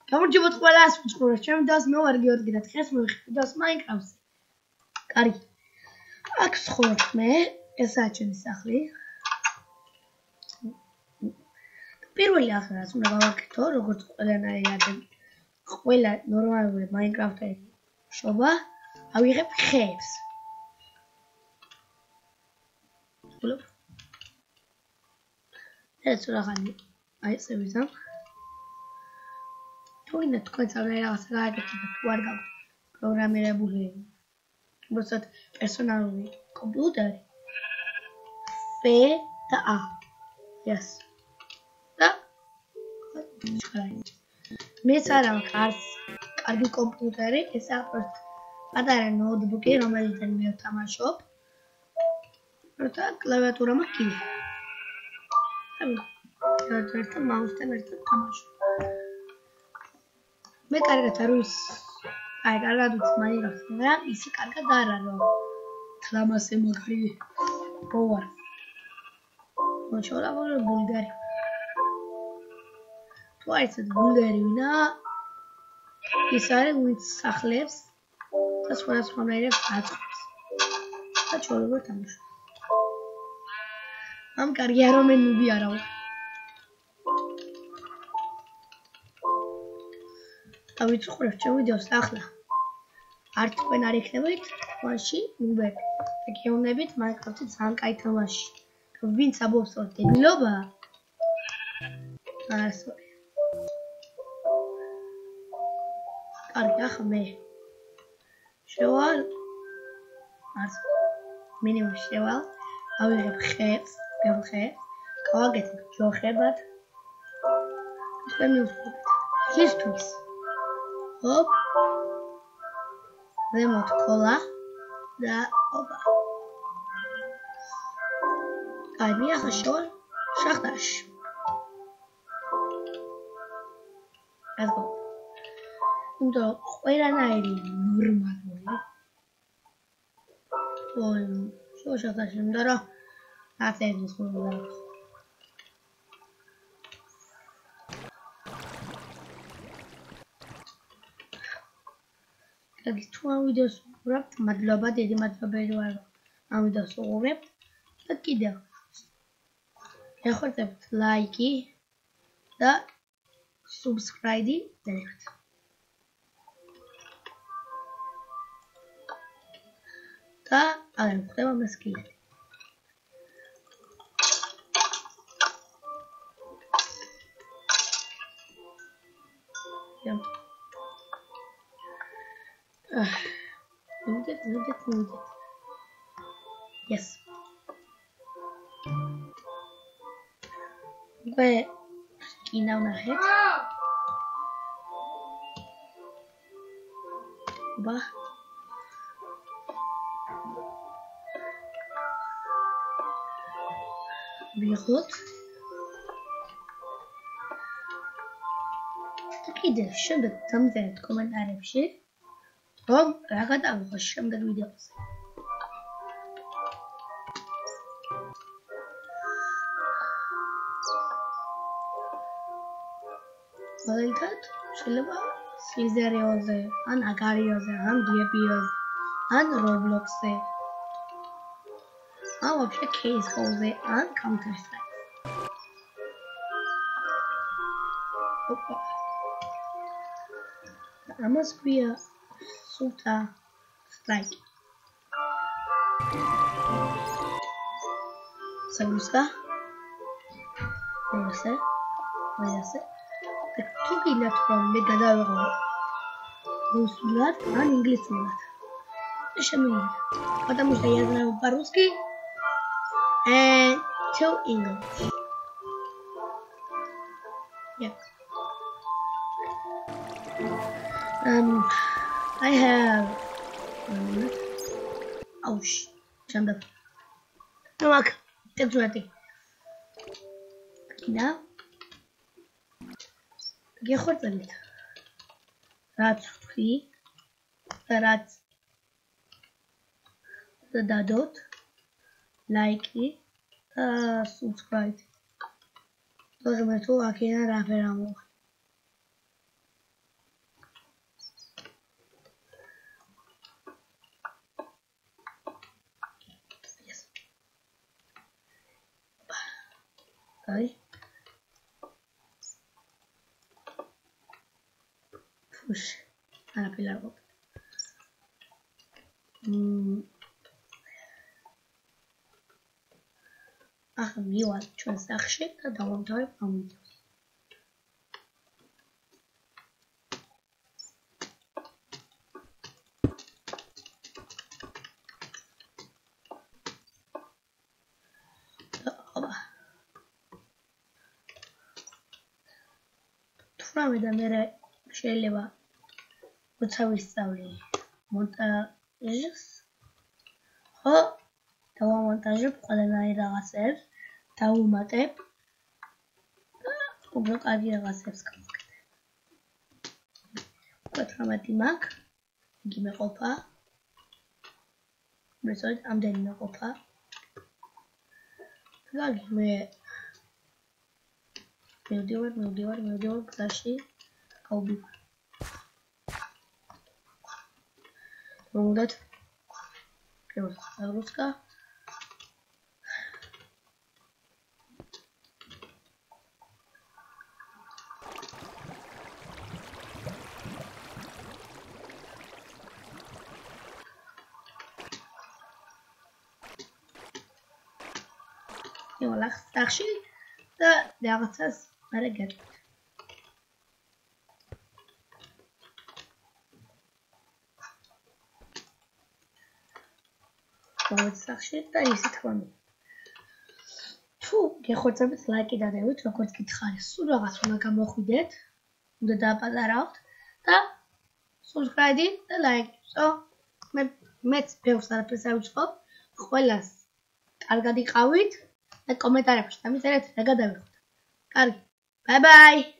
გამარჯობათ ყველას, უცხოურას ჩემ დას მე ვარ გიორგი და დღეს მივიხილ დას მაინკრაფტზე. კარგი. აქ ვცხოვრობ მე, ესაა ჩემი სახლი. პირველი ახლა უნდა გავაკეთო, როგორც ყველანაირი ადამიანი. ყველა ნორმალური მაინკრაფტერი შობა, ავიღებ ხეებს. ვთქვი. ეს რაღაცა აი ესე ვიზამ. თუნდაც თქვენც რაღაცა გააკეთეთ თუ არ გაქვთ პროგრამირებული უბრალოდ პერსონალური კომპიუტერი F და A. Yes. და მეც არ აქვს კარგი კომპიუტერი, ეს არის პატარა ნოუთბუქი, რომელიდან მე ვთამაშობ. და კლავიატურა მაქვს კიდე. და მაუსთან ერთად თამაშობ. მე კარგად არ ვიცი. აი, კარგად ვიცი მაინკრაფტს, მაგრამ ისი კარგად არ არის, რომ თლამასე მაგარი ვარ. მოჩვეულებული ბულგარი. თუ არ იცით ბულგარი ვინა, ის არის ვინც სახლებს და სხვადასხვანაირად აწყობს. და ჩვეულებრივ თამაშობს. ამ კარგია რომ მე ნუბი არა ვარ. დავიწყურებ ჩემ ვიდეოს ახლა. არ თქვენ არ იქნებით მაშინ ნუბები. და გეუბნებით მაინკრაფტი ძალიან კაი თამაში. ვინც აბობს რომ დებილობა? ასო. კარგი, ახლა მე შევალ. ასე. მინიმუმ შევალ. ავიღებ ხეებს, გემხეებს. გავაკეთებ ჯოხებად. თქვენ მივხვდით. ხისთვის. Hop. Remote cola და ოპა. Კარგი, ახლა შევალ შახტაში. ასე. უნდა ყველანაირი ნორმალური. შახტაში უნდა რა აწევდეს ხოლმე. თუ ამ ვიდეოს უყურებთ, მადლობა, დიდი მადლობელი ვარ, ამ ვიდეოს უყურებთ და კიდევ ეხორცებთ ლაიკი და subscribe-ი დაიხთ. და აღარ ხდება მასკილეთი. Nugget. Yes. Where skin on my head? Bah. Виход. Კიდე შემდეგ დამწერეთ კომენტარებში. რომ რა გადავიღო შემდეგ ვიდეოზე. მაგალითად, შეიძლება სიზერიოზე, ან აგარიოზე, ან დიეპიოზე, ან რობლოქსზე. ან вообще кейსჰოლზე, ან Counter-Strike. ოპა. ამას ქვია Super Strike. Salusta. Vayase. Tu gillat from me gadavigho. Rusulat an inglisilat. Shemil. Потому что я знаю по-русски and to English. Yeah. I have jump up. No, that's what I think. Now, get hot on it. That's free. That's the dot. Like it. Subscribe. Doesn't matter. I can't have it. აი ფუშ არაფერი არ ყოფილა ახლა მივალ ჩვენ სახში და დავამთავრებ ამ ვიდეოს თუმცა და მე შეიძლება როცა ვისწავლი მონტაჟს ხო დავამონტაჟებ ყველანაირ რაღაცებს დავუმატებ და უბრალოდ კარგი რაღაცებს გავაკეთებ უკვე 18 მაქვს იგი მეყოფა მესօრით ამდენი მეყოფა კარგი მე მივდივარ გზაში გავბივარ უნდა загрузка იოლახ სახში და რაღაცას მერე გეტყვით სახში და ისე თქვა თუ გეხოცებით ლაიკი დადევით როგორც გითხარი სულ რაღაც უნდა გამოხვიდეთ უნდა დააპატარავთ და subscribe და ლაიკი ვსო მეც ბევრს არაფერს არ ვიწყობ ყველას კარგად იყავით და კომენტარებში დამიწერეთ რა გადავიხოთ კარგი ბაი ბაი